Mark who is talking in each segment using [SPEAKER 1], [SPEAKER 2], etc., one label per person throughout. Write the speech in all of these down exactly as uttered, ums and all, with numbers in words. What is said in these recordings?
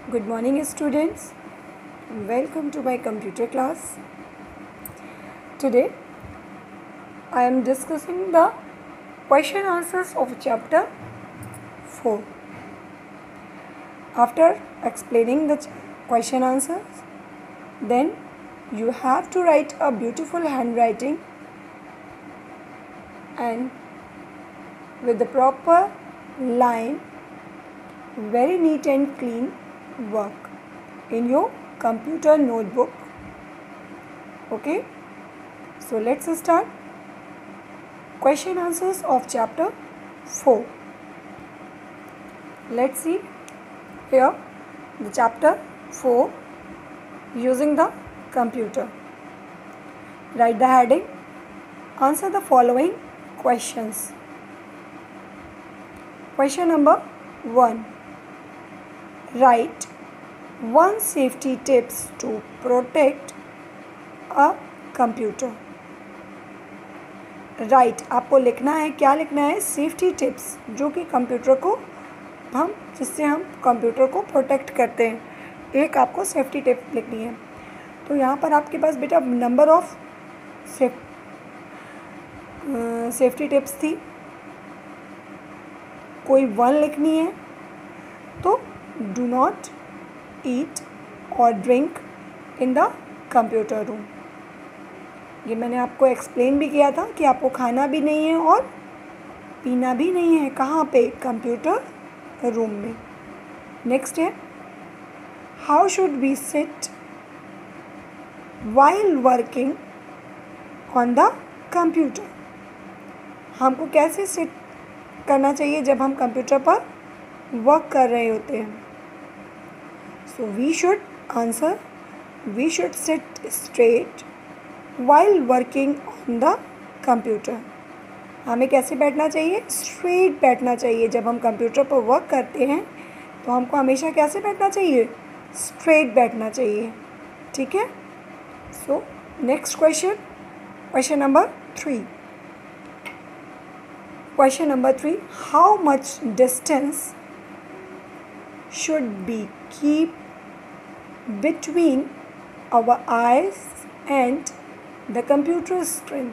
[SPEAKER 1] Good morning, students. Welcome to my computer class. Today, I am discussing the question answers of chapter four. After explaining the question answers, then you have to write a beautiful handwriting and with the proper line, very neat and clean work in your computer notebook. Okay, so let's start. Question answers of chapter four. Let's see here the chapter four using the computer. Write the heading. Answer the following questions. Question number one. Write one safety tips to protect a computer. Right right, आपको लिखना है, क्या लिखना है? Safety tips, जो कि computer को हम जिससे हम कंप्यूटर को प्रोटेक्ट करते हैं। एक आपको सेफ्टी टिप लिखनी है। तो यहाँ पर आपके पास बेटा number of safe safety tips थी, कोई वन लिखनी है। तो डू नॉट ईट और drink in the computer room. ये मैंने आपको एक्सप्लेन भी किया था कि आपको खाना भी नहीं है और पीना भी नहीं है। कहाँ पे? कंप्यूटर रूम में। नेक्स्ट है, how should we sit while working on the computer. हमको कैसे सिट करना चाहिए जब हम कंप्यूटर पर वर्क कर रहे होते हैं? So we should answer, we should sit straight while working on the computer. हमें कैसे बैठना चाहिए? स्ट्रेट बैठना चाहिए। जब हम कंप्यूटर पर वर्क करते हैं तो हमको हमेशा कैसे बैठना चाहिए? स्ट्रेट बैठना चाहिए। ठीक है। So next question, question number three. Question number three, how much distance should be keep between our eyes and the computer screen.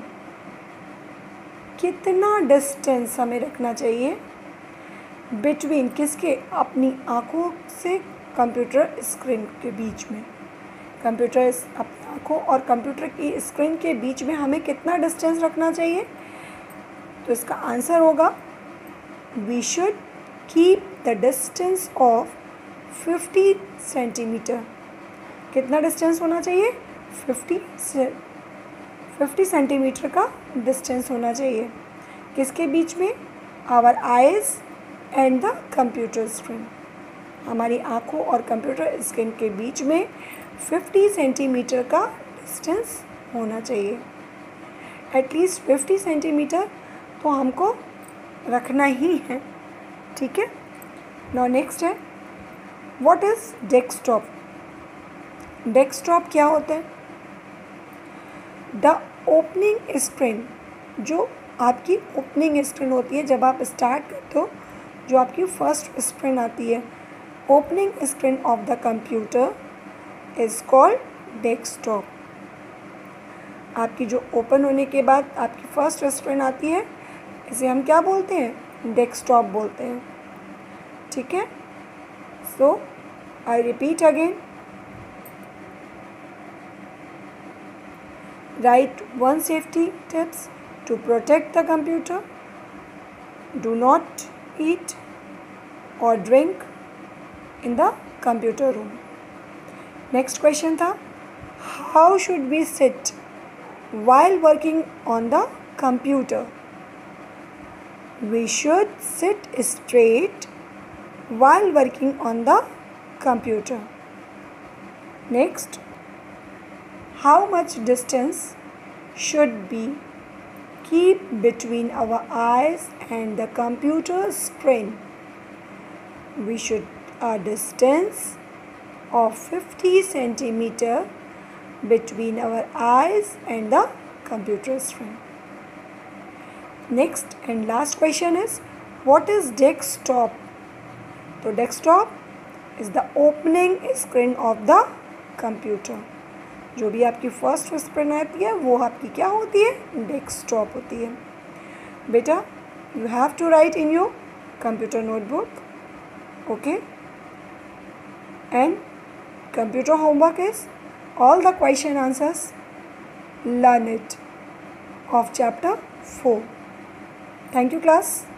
[SPEAKER 1] कितना डिस्टेंस हमें रखना चाहिए बिटवीन किसके? अपनी आँखों से कंप्यूटर स्क्रीन के बीच में। कंप्यूटर अपनी आँखों और कंप्यूटर की स्क्रीन के बीच में हमें कितना डिस्टेंस रखना चाहिए? तो इसका आंसर होगा, we should keep the distance of fifty centimetre. कितना डिस्टेंस होना चाहिए? फिफ्टी से फिफ्टी सेंटीमीटर का डिस्टेंस होना चाहिए। किसके बीच में? Our eyes and the computer screen. हमारी आँखों और कंप्यूटर स्क्रीन के बीच में फिफ्टी सेंटीमीटर का डिस्टेंस होना चाहिए। एटलीस्ट फिफ्टी सेंटीमीटर तो हमको रखना ही है। ठीक है। नाउ नेक्स्ट है, व्हाट इज़ डेस्कटॉप। डेस्कटॉप क्या होता है? द ओपनिंग स्क्रीन, जो आपकी ओपनिंग स्क्रीन होती है जब आप स्टार्ट करते हो, जो आपकी फर्स्ट स्क्रीन आती है, opening screen of the computer is called desktop. आपकी जो ओपन होने के बाद आपकी फर्स्ट स्क्रीन आती है, इसे हम क्या बोलते हैं? डेस्कटॉप बोलते हैं। ठीक है। So I repeat again, write one safety tips to protect the computer. Do not eat or drink in the computer room. Next question था, how should we sit while working on the computer? We should sit straight while working on the computer. Next, how much distance should we keep between our eyes and the computer screen? We should a distance of fifty centimeter between our eyes and the computer screen. Next and last question is, what is desktop? तो desktop is the opening screen of the computer. जो भी आपकी first screen आती है वो आपकी क्या होती है, डेस्कटॉप होती है। बेटा you have to write in your computer notebook, okay, and computer homework is all the question answers, learn it, of chapter four. Thank you class.